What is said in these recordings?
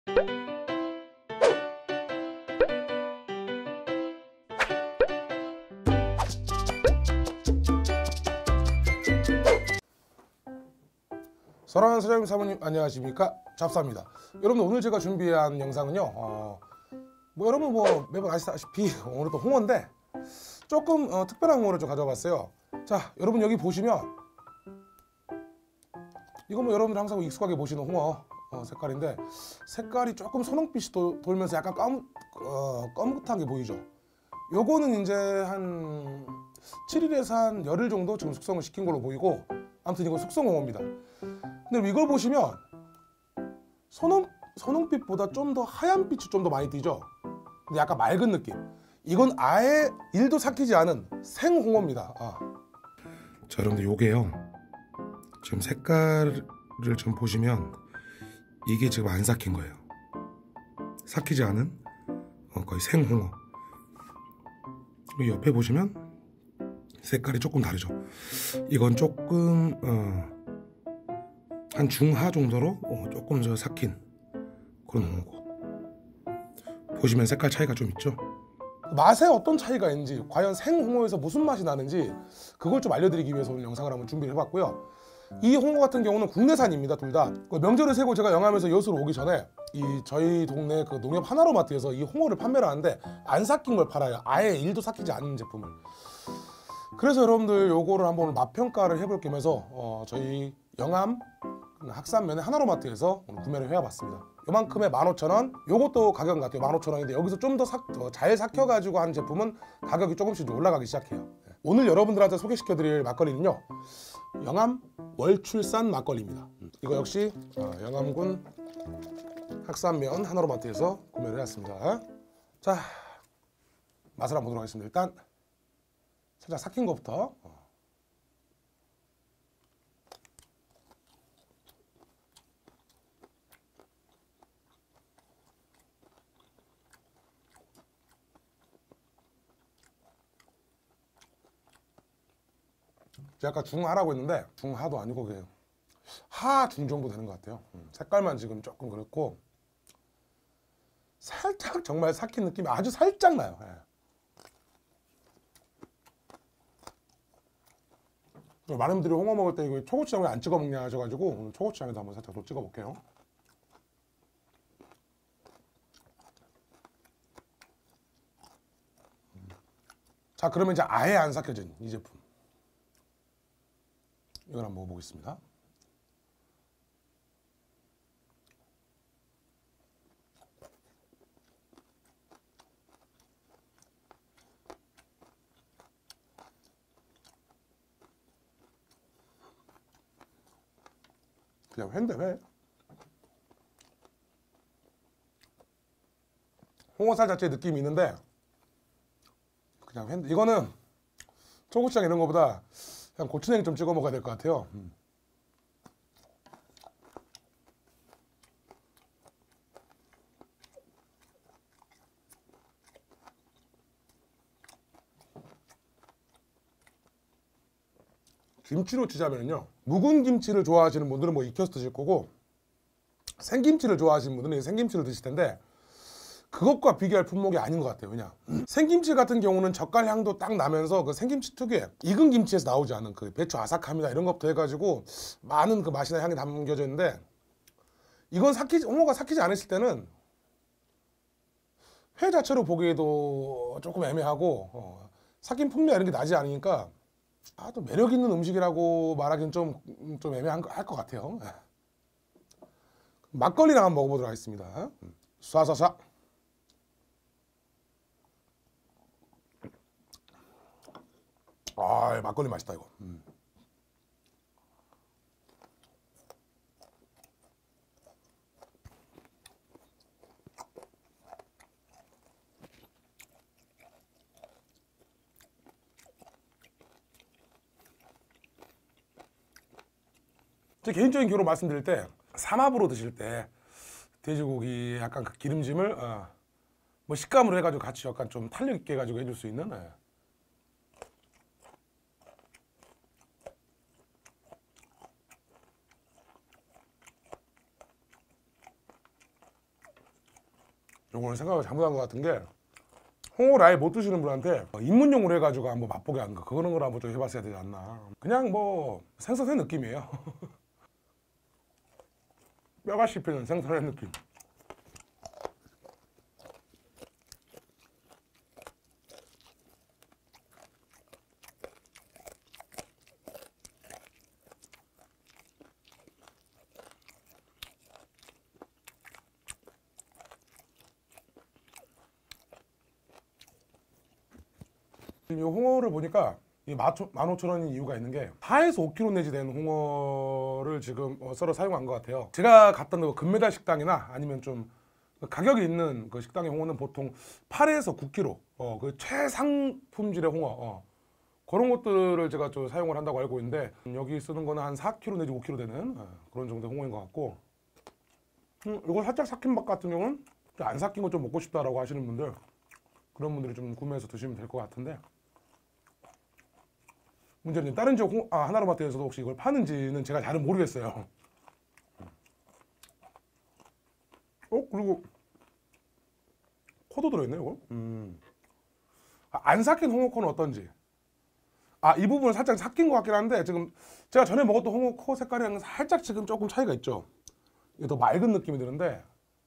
사랑하는 사장님 사모님 안녕하십니까, 잡사입니다. 여러분, 오늘 제가 준비한 영상은요, 여러분 매번 아시다시피 오늘 또 홍어인데 조금 특별한 홍어를 좀 가져와봤어요. 자, 여러분 여기 보시면 이거 여러분들 항상 익숙하게 보시는 홍어 색깔인데, 색깔이 조금 선홍빛이 돌면서 약간 검긋하게 보이죠. 요거는 이제 한 7일에서 한 열흘 정도 지금 숙성을 시킨 걸로 보이고, 아무튼 이거 숙성홍어입니다. 근데 이걸 보시면 선홍빛보다 좀 더 하얀 빛이 좀 더 많이 띄죠. 근데 약간 맑은 느낌. 이건 아예 1도 삭히지 않은 생홍어입니다. 자, 여러분들 요게요, 지금 색깔을 좀 보시면 이게 지금 안 삭힌 거예요. 삭히지 않은 거의 생홍어. 옆에 보시면 색깔이 조금 다르죠. 이건 조금 한 중하 정도로 조금 더 삭힌 그런 홍어고, 보시면 색깔 차이가 좀 있죠. 맛에 어떤 차이가 있는지, 과연 생홍어에서 무슨 맛이 나는지 그걸 좀 알려드리기 위해서 오늘 영상을 한번 준비를 해봤고요. 이 홍어 같은 경우는 국내산입니다. 둘 다. 명절을 세고 제가 영암에서 여수로 오기 전에 저희 동네 그 농협 하나로마트에서 이 홍어를 판매를 하는데 안 삭힌 걸 팔아요. 아예 1도 삭히지 않은 제품을. 그래서 여러분들 요거를 한번 맛평가를 해볼 겸해서 저희 영암 학산면의 하나로마트에서 오늘 구매를 해와봤습니다. 요만큼에 15,000원. 요것도 가격은 같아요. 15,000원인데 여기서 좀 더 잘 삭혀가지고 하는 제품은 가격이 조금씩 올라가기 시작해요. 오늘 여러분들한테 소개시켜드릴 막걸리는요, 영암 월출산 막걸리입니다. 이거 역시 영암군 학산면 하나로마트에서 구매를 해왔습니다. 자, 맛을 한번 보도록 하겠습니다. 일단 살짝 삭힌 것부터. 제가 아까 중하라고 했는데 중하도 아니고 그냥 하중 정도 되는 것 같아요. 색깔만 지금 조금 그렇고 살짝 정말 삭힌 느낌이 아주 살짝 나요. 많은 분들이 홍어 먹을 때 이거 초고추장을 안 찍어 먹냐 하셔가지고 오늘 초고추장에도 한번 살짝 더 찍어 볼게요. 자, 그러면 이제 아예 안 삭혀진 이 제품, 이걸 한번 먹어보겠습니다. 그냥 회인데 회. 홍어살 자체의 느낌이 있는데 그냥 회인데, 이거는 초고추장 이런 거보다 그냥 고추냉이 좀 찍어 먹어야 될 것 같아요. 김치로 치자면요, 묵은 김치를 좋아하시는 분들은 익혀서 드실 거고, 생김치를 좋아하시는 분들은 생김치를 드실 텐데 그것과 비교할 품목이 아닌 것 같아요. 그냥 생김치 같은 경우는 젓갈 향도 딱 나면서 그 생김치 특유의 익은 김치에서 나오지 않은 그 배추 아삭함이나 이런 것부터 해가지고 많은 그 맛이나 향이 담겨져 있는데, 이건 홍어가 삭히지 않으실 때는 회 자체로 보기에도 조금 애매하고 삭힌 풍미나 이런 게 나지 않으니까 또 매력 있는 음식이라고 말하기는 좀 애매한 할 것 같아요. 막걸리랑 한번 먹어보도록 하겠습니다. 쏴쏴쏴. 막걸리 맛있다 이거. 제 개인적인 기호로 말씀드릴 때, 삼합으로 드실 때 돼지고기 약간 그 기름짐을 식감으로 해가지고 같이 약간 좀 탄력 있게 해가지고 해줄 수 있는. 요거는 생각을 잘못한 것 같은 게 홍어를 아예 못 드시는 분한테 입문용으로 해가지고 한번 맛보게 하는 거 그런 걸 한번 좀 해봤어야 되지 않나. 그냥 뭐 생선회 느낌이에요. 뼈가 씹히는 생선회 느낌. 이 홍어를 보니까 이 15,000원인 이유가 있는 게 4에서 5kg 내지 되는 홍어를 지금 썰어 사용한 것 같아요. 제가 갔던 그 금메달 식당이나 아니면 좀 가격이 있는 그 식당의 홍어는 보통 8에서 9kg 그 최상품질의 홍어 그런 것들을 제가 좀 사용을 한다고 알고 있는데 여기 쓰는 거는 한 4kg 내지 5kg 되는 그런 정도의 홍어인 것 같고 이거 살짝 삭힌 맛 같은 경우는 안 삭힌 거 좀 먹고 싶다라고 하시는 분들 그런 분들이 좀 구매해서 드시면 될 것 같은데 문제는 다른 지역 하나로마트에서도 혹시 이걸 파는지는 제가 잘은 모르겠어요. 그리고 코도 들어있네 이거. 안 삭힌 홍어코는 어떤지. 이 부분은 살짝 삭힌 것 같긴 한데 지금 제가 전에 먹었던 홍어코 색깔이랑 살짝 지금 조금 차이가 있죠. 이게 더 맑은 느낌이 드는데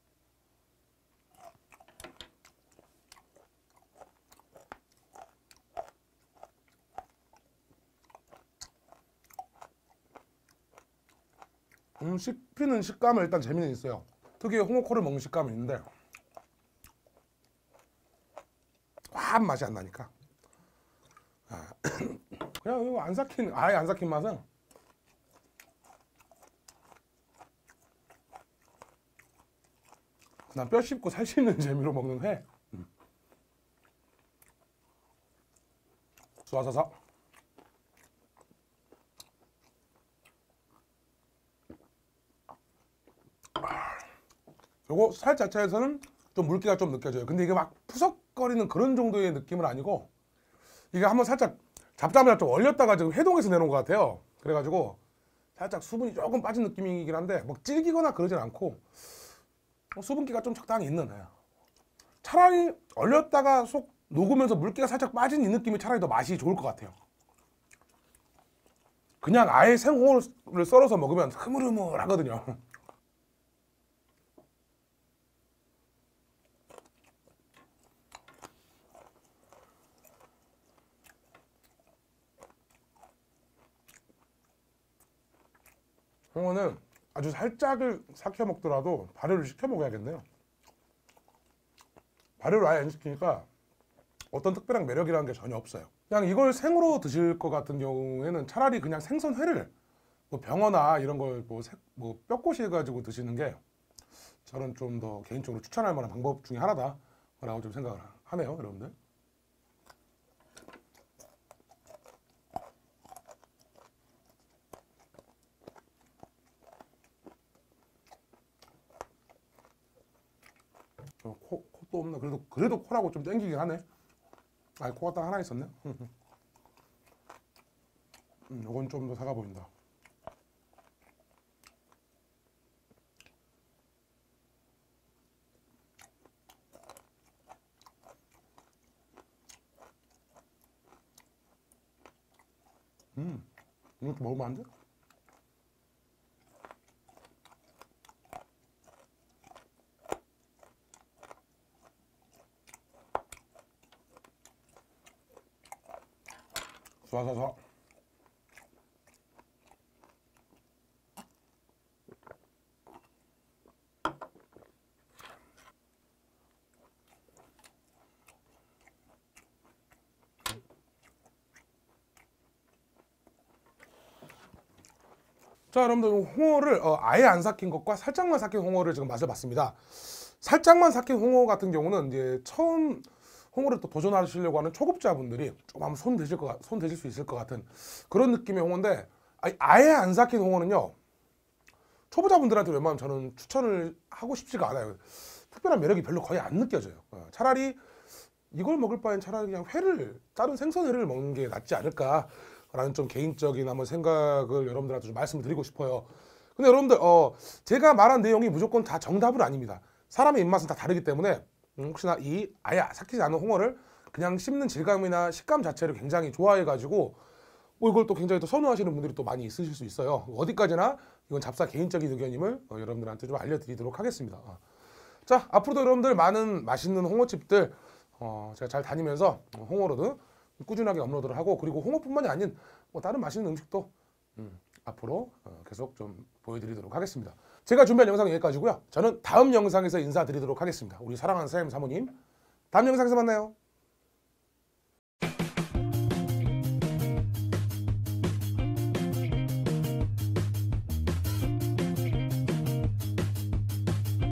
씹히는 식감은 일단 재미는 있어요. 특유의 홍어코를 먹는 식감이 있는데 화한 맛이 안 나니까 그냥 이거 아예 안 삭힌 맛은 난 뼈 씹고 살 씹는 재미로 먹는 회. 쏴사사. 요거 살 자체에서는 좀 물기가 좀 느껴져요. 근데 이게 막 푸석거리는 그런 정도의 느낌은 아니고 이게 한번 살짝 잡자마자 좀 얼렸다가 지금 해동해서 내놓은 것 같아요. 그래가지고 살짝 수분이 조금 빠진 느낌이긴 한데 뭐 질기거나 그러진 않고 수분기가 좀 적당히 있는 애. 차라리 얼렸다가 속 녹으면서 물기가 살짝 빠진 이 느낌이 차라리 더 맛이 좋을 것 같아요. 그냥 아예 생홍어를 썰어서 먹으면 흐물흐물하거든요. 홍어는 아주 살짝을 삭혀 먹더라도 발효를 시켜 먹어야겠네요. 발효를 아예 안 시키니까 어떤 특별한 매력이라는 게 전혀 없어요. 그냥 이걸 생으로 드실 것 같은 경우에는 차라리 그냥 생선회를 뭐 병어나 이런 걸 뭐 뼈꼬시 해가지고 드시는 게 저는 좀 더 개인적으로 추천할 만한 방법 중에 하나다라고 좀 생각을 하네요, 여러분들. 코도 없나? 그래도 코라고 좀 땡기긴 하네. 코가 딱 하나 있었네. 요건 좀 더 사가 보인다. 이것도 먹으면 안 돼? 쏴쏴쏴. 자, 여러분들 홍어를 아예 안 삭힌 것과 살짝만 삭힌 홍어를 지금 맛을 봤습니다. 살짝만 삭힌 홍어 같은 경우는 이제 처음 홍어를 또 도전하시려고 하는 초급자분들이 좀 한번 손 대실 수 있을 것 같은 그런 느낌의 홍어인데 아예 안 삭힌 홍어는요 초보자분들한테 웬만하면 저는 추천을 하고 싶지가 않아요. 특별한 매력이 별로 거의 안 느껴져요. 차라리 이걸 먹을 바엔 차라리 그냥 다른 생선회를 먹는 게 낫지 않을까라는 좀 개인적인 한번 생각을 여러분들한테 좀 말씀을 드리고 싶어요. 근데 여러분들 제가 말한 내용이 무조건 다 정답은 아닙니다. 사람의 입맛은 다 다르기 때문에 혹시나 이 아예 삭히지 않은 홍어를 그냥 씹는 질감이나 식감 자체를 굉장히 좋아해가지고 이걸 또 굉장히 또 선호하시는 분들이 또 많이 있으실 수 있어요. 어디까지나 이건 잡사 개인적인 의견임을 여러분들한테 좀 알려드리도록 하겠습니다. 자, 앞으로도 여러분들 많은 맛있는 홍어집들 제가 잘 다니면서 홍어로드 꾸준하게 업로드를 하고, 그리고 홍어뿐만이 아닌 다른 맛있는 음식도 앞으로 계속 좀 보여드리도록 하겠습니다. 제가 준비한 영상은 여기까지고요. 저는 다음 영상에서 인사드리도록 하겠습니다. 우리 사랑하는 사장님 사모님, 다음 영상에서 만나요.